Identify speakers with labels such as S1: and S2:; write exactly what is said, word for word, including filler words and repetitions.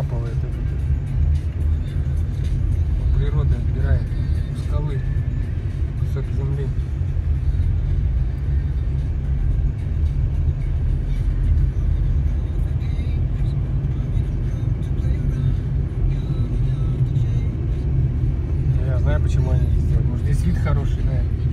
S1: откапывает этот. Природа отбирает у скалы кусок земли. Я знаю, почему они здесь делают. Может, здесь вид хороший, да?